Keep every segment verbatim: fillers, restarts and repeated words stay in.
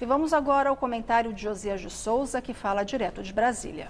E vamos agora ao comentário de Josias de Souza, que fala direto de Brasília.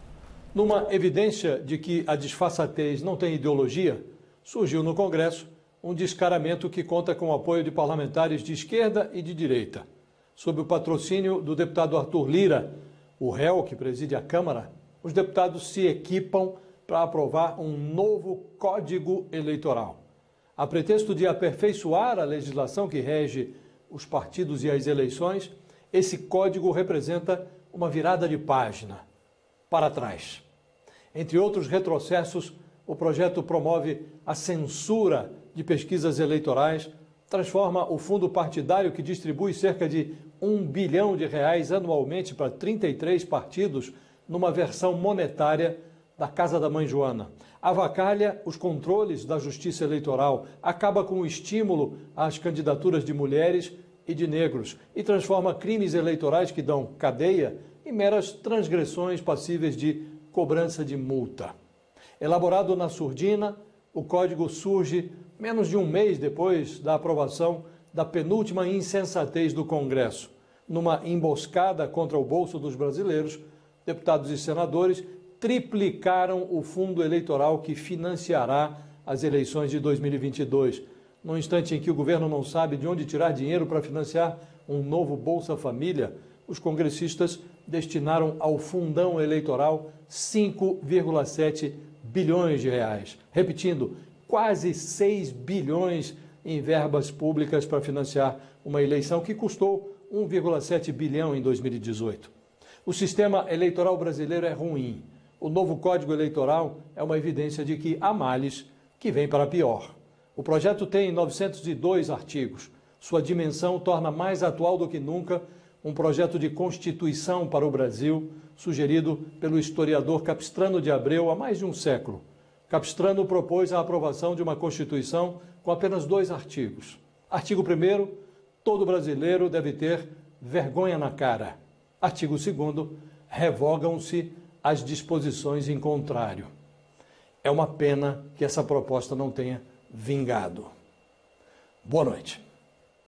Numa evidência de que a disfarçatez não tem ideologia, surgiu no Congresso um descaramento que conta com o apoio de parlamentares de esquerda e de direita. Sob o patrocínio do deputado Arthur Lira, o réu que preside a Câmara, os deputados se equipam para aprovar um novo Código Eleitoral. A pretexto de aperfeiçoar a legislação que rege os partidos e as eleições, esse código representa uma virada de página para trás. Entre outros retrocessos, o projeto promove a censura de pesquisas eleitorais, transforma o fundo partidário que distribui cerca de um bilhão de reais anualmente para trinta e três partidos numa versão monetária da Casa da Mãe Joana. Avacalha os controles da justiça eleitoral, acaba com o estímulo às candidaturas de mulheres e de negros e transforma crimes eleitorais que dão cadeia em meras transgressões passíveis de cobrança de multa. Elaborado na surdina, o código surge menos de um mês depois da aprovação da penúltima insensatez do Congresso. Numa emboscada contra o bolso dos brasileiros, deputados e senadores triplicaram o fundo eleitoral que financiará as eleições de dois mil e vinte e dois. No instante em que o governo não sabe de onde tirar dinheiro para financiar um novo Bolsa Família, os congressistas destinaram ao fundão eleitoral cinco vírgula sete bilhões de reais. Repetindo, quase seis bilhões em verbas públicas para financiar uma eleição que custou um vírgula sete bilhão em dois mil e dezoito. O sistema eleitoral brasileiro é ruim. O novo Código Eleitoral é uma evidência de que há males que vêm para pior. O projeto tem novecentos e dois artigos. Sua dimensão torna mais atual do que nunca um projeto de Constituição para o Brasil, sugerido pelo historiador Capistrano de Abreu há mais de um século. Capistrano propôs a aprovação de uma Constituição com apenas dois artigos. Artigo primeiro, todo brasileiro deve ter vergonha na cara. Artigo segundo, revogam-se as disposições em contrário. É uma pena que essa proposta não tenha vingado. Boa noite.